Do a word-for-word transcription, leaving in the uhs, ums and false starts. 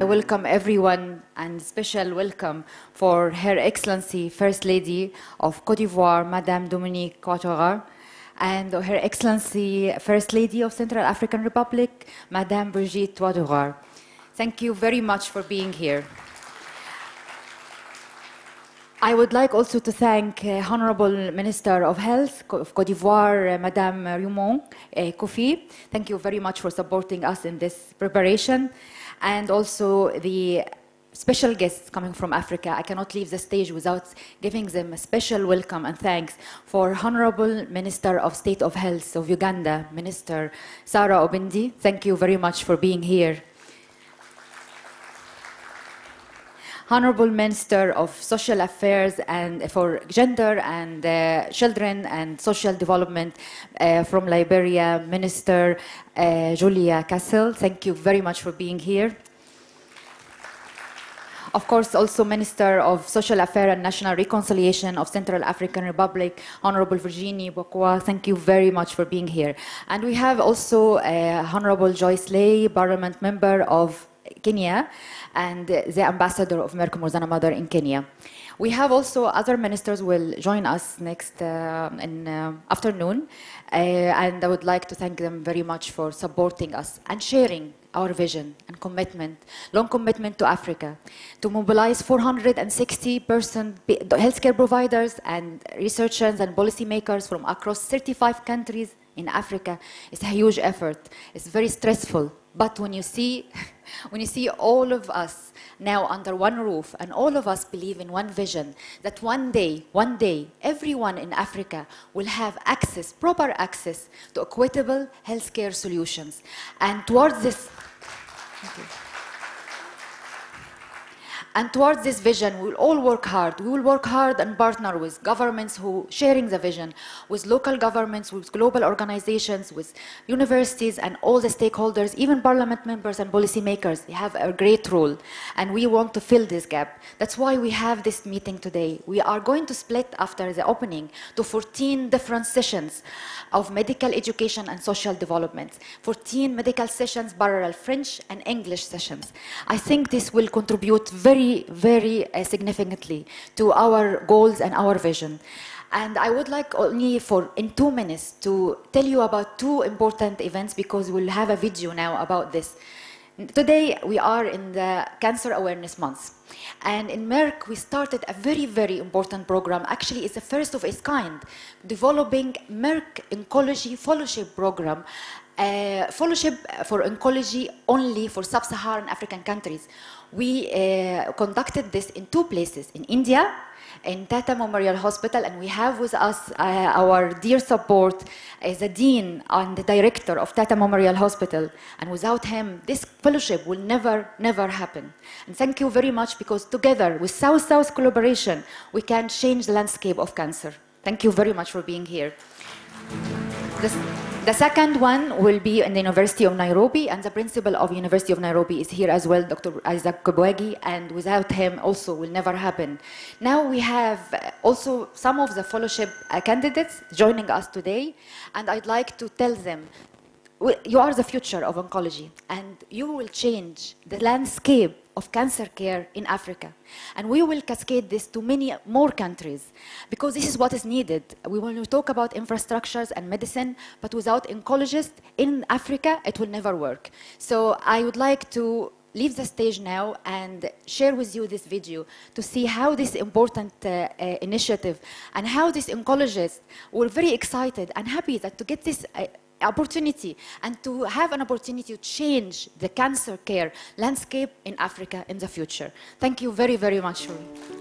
welcome everyone, and special welcome for Her Excellency First Lady of Côte d'Ivoire, Madame Dominique Ouattara, and Her Excellency First Lady of Central African Republic, Madame Brigitte Ouattara. Thank you very much for being here. I would like also to thank uh, Honorable Minister of Health of Côte d'Ivoire, uh, Madame Rumon uh, Kofi. Thank you very much for supporting us in this preparation. And also the special guests coming from Africa. I cannot leave the stage without giving them a special welcome and thanks for Honorable Minister of State of Health of Uganda, Minister Sarah Obendi. Thank you very much for being here. Honorable Minister of Social Affairs and for Gender and uh, Children and Social Development uh, from Liberia, Minister uh, Julia Castle. Thank you very much for being here. Of course, also Minister of Social Affairs and National Reconciliation of Central African Republic, Honorable Virginie Bokwa. Thank you very much for being here. And we have also uh, Honorable Joyce Lay, Parliament Member of Kenya, and the ambassador of Merck Murzana Mother in Kenya. We have also other ministers will join us next uh, in uh, afternoon, uh, and I would like to thank them very much for supporting us and sharing our vision and commitment, long commitment to Africa, to mobilize four hundred sixty person healthcare providers and researchers and policymakers from across thirty-five countries in Africa. It's a huge effort. It's very stressful. But when you see, when you see all of us now under one roof and all of us believe in one vision, that one day, one day, everyone in Africa will have access, proper access to equitable healthcare solutions. And towards this, thank you. And towards this vision, we will all work hard. We will work hard and partner with governments who sharing the vision, with local governments, with global organizations, with universities and all the stakeholders, even parliament members and policymakers. They have a great role, and we want to fill this gap. That's why we have this meeting today. We are going to split after the opening to fourteen different sessions of medical education and social development. fourteen medical sessions, parallel French and English sessions. I think this will contribute very Very, very uh, significantly to our goals and our vision. And I would like only for in two minutes to tell you about two important events, because we'll have a video now about this. Today we are in the Cancer Awareness Month. And in Merck we started a very, very important program. Actually it's the first of its kind, developing Merck Oncology Fellowship Program. Uh, fellowship for oncology only for sub-Saharan African countries. We uh, conducted this in two places, in India, in Tata Memorial Hospital, and we have with us uh, our dear support as the Dean and the Director of Tata Memorial Hospital. And without him, this fellowship will never, never happen. And thank you very much, because together with South-South collaboration, we can change the landscape of cancer. Thank you very much for being here. This, The second one will be in the University of Nairobi, and the principal of University of Nairobi is here as well, Doctor Isaac Kobwegi, and without him also will never happen. Now we have also some of the fellowship candidates joining us today, and I'd like to tell them, you are the future of oncology, and you will change the landscape of cancer care in Africa. And we will cascade this to many more countries, because this is what is needed. We want to talk about infrastructures and medicine, but without oncologists in Africa, it will never work. So I would like to leave the stage now and share with you this video to see how this important uh, uh, initiative and how these oncologists were very excited and happy that to get this uh, opportunity and to have an opportunity to change the cancer care landscape in Africa in the future. Thank you very, very much.